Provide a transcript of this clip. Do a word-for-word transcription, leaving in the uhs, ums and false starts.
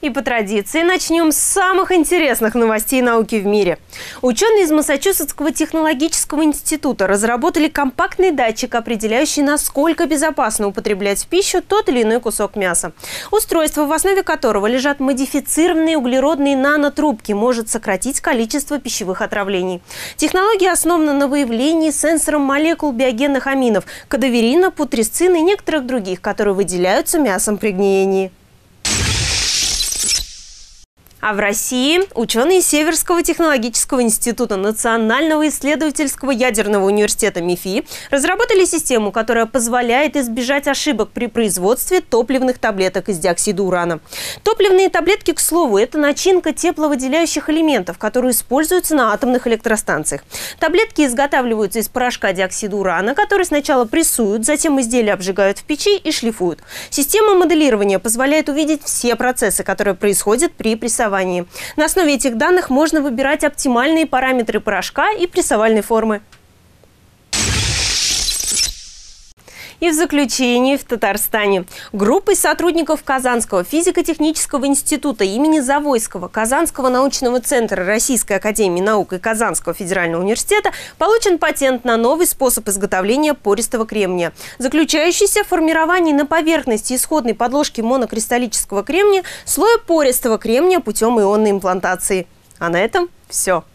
И по традиции начнем с самых интересных новостей науки в мире. Ученые из Массачусетского технологического института разработали компактный датчик, определяющий, насколько безопасно употреблять в пищу тот или иной кусок мяса. Устройство, в основе которого лежат модифицированные углеродные нанотрубки, может сократить количество пищевых отравлений. Технология основана на выявлении сенсором молекул биогенных аминов – кадаверина, путресцина и некоторых других, которые выделяются мясом при гниении. А в России ученые Северского технологического института Национального исследовательского ядерного университета МИФИ разработали систему, которая позволяет избежать ошибок при производстве топливных таблеток из диоксида урана. Топливные таблетки, к слову, это начинка тепловыделяющих элементов, которые используются на атомных электростанциях. Таблетки изготавливаются из порошка диоксида урана, который сначала прессуют, затем изделия обжигают в печи и шлифуют. Система моделирования позволяет увидеть все процессы, которые происходят при прессовании. На основе этих данных можно выбирать оптимальные параметры порошка и прессовальной формы. И в заключение, в Татарстане группой сотрудников Казанского физико-технического института имени Завойского, Казанского научного центра Российской академии наук и Казанского федерального университета получен патент на новый способ изготовления пористого кремния, заключающийся в формировании на поверхности исходной подложки монокристаллического кремния слоя пористого кремния путем ионной имплантации. А на этом все.